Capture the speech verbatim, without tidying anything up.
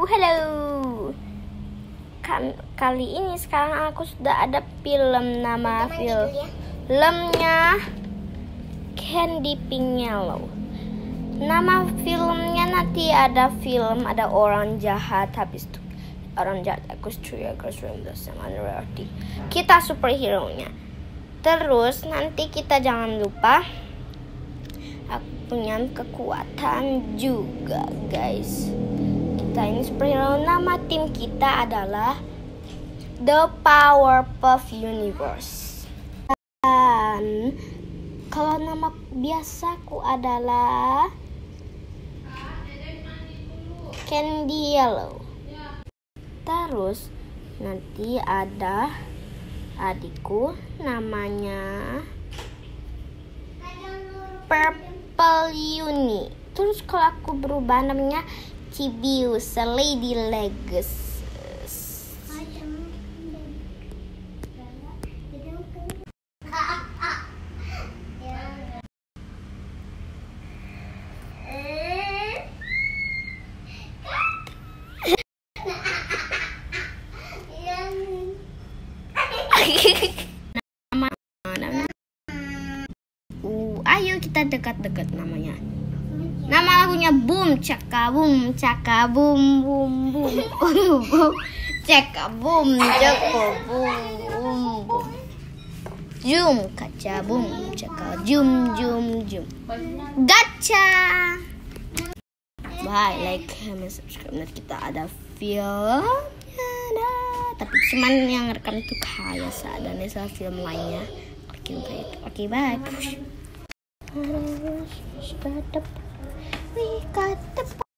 halo. Kan kali ini sekarang aku sudah ada film, nama film filmnya Candy Pink Yellow. Nama filmnya nanti ada film ada orang jahat, habis itu orang jahat aku setuju sama arti kita superhero nya. Terus nanti kita jangan lupa aku punya kekuatan juga guys. Kita ini superhero, nama tim kita adalah The Powerpuff Universe. Dan kalau nama biasaku adalah Candy Yellow. Terus nanti ada adikku namanya Purple Uni. Terus kalau aku berubah namanya Cibius Lady Legs. Uh, ayo kita dekat-dekat namanya. Nama lagunya Boom Caka Boom Caka Boom Boom Boom Boom Caka Boom Caka Boom Boom Jum kaca Boom Caka Jum Jum Jum Gacha. Bye, like, comment, subscribe. Nanti kita ada film, tapi cuman yang rekam itu kayak dan ada film lainnya. Oke, oke, bye. We got the